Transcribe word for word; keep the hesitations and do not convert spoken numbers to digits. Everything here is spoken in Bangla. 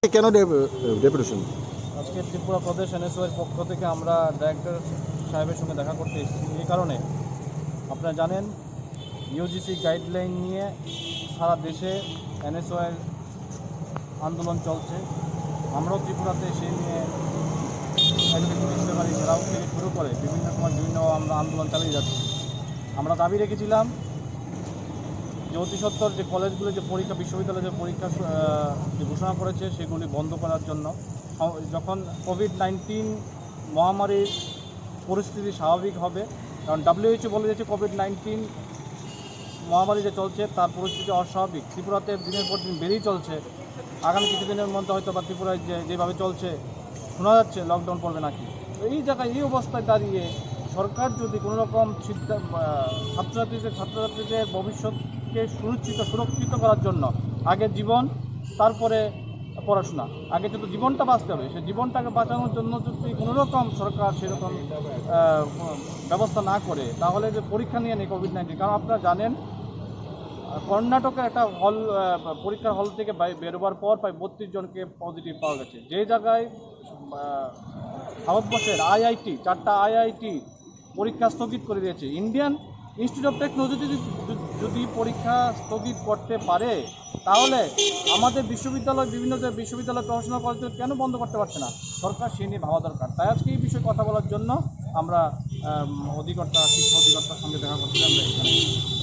কেন ডেপুটেশন? আজকে ত্রিপুরা প্রদেশ এনএসওয়ের পক্ষ থেকে আমরা ডাইরেক্টর সাহেবের সঙ্গে দেখা করতে এসেছি। এই কারণে আপনারা জানেন ইউজিসি গাইডলাইন নিয়ে সারা দেশে এনএসওয়ের আন্দোলন চলছে। আমরাও ত্রিপুরাতে সেই নিয়ে ডিসেম্বরি ঘেরাও থেকে শুরু করে বিভিন্ন সময় বিভিন্ন আমরা আন্দোলন চালিয়ে যাচ্ছি। আমরা দাবি রেখেছিলাম যে অতি সত্বর যে কলেজগুলো যে পরীক্ষা বিশ্ববিদ্যালয়ে যে পরীক্ষা যে ঘোষণা করেছে সেগুলি বন্ধ করার জন্য। যখন কোভিড নাইন্টিন মহামারীর পরিস্থিতি স্বাভাবিক হবে, কারণ ডাব্লিউএইচও বলে দিয়েছে কোভিড নাইন্টিন মহামারী যে চলছে তার পরিস্থিতি অস্বাভাবিক। ত্রিপুরাতে দিনের পর দিন বেড়েই চলছে। আগামী কিছুদিনের মধ্যে হয়তো বা ত্রিপুরায় যে যেভাবে চলছে শোনা যাচ্ছে লকডাউন পড়বে নাকি। তো এই জায়গায় এই অবস্থায় দাঁড়িয়ে সরকার যদি কোনো রকম ছাত্রছাত্রীদের ছাত্রছাত্রীদের ভবিষ্যৎকে সুরক্ষিত সুরক্ষিত করার জন্য আগে জীবন তারপরে পড়াশোনা, আগে যদি জীবনটা বাঁচতে হবে, সেই জীবনটাকে বাঁচানোর জন্য যদি কোনো রকম সরকার সেরকম ব্যবস্থা না করে তাহলে যে পরীক্ষা নিয়ে নেই কোভিড নাইন্টিন। কারণ আপনারা জানেন কর্ণাটকের একটা হল পরীক্ষার হল থেকে বেরোবার পর প্রায় বত্রিশ জনকে পজিটিভ পাওয়া গেছে। যে জায়গায় ভারতবর্ষের আইআইটি চারটা আইআইটি পরীক্ষা স্থগিত করে দিয়েছে, ইন্ডিয়ান ইনস্টিটিউট অফ টেকনোলজি যদি পরীক্ষা স্থগিত করতে পারে তাহলে আমাদের বিশ্ববিদ্যালয় বিভিন্ন যে বিশ্ববিদ্যালয় প্রফেশনাল কলেজ কেন বন্ধ করতে পারছে না? সরকার সে নিয়ে ভাবা দরকার। তাই আজকে এই বিষয়ে কথা বলার জন্য আমরা অধিকর্তা শিক্ষা অধিকর্তার সঙ্গে দেখা করছিলাম এখানে।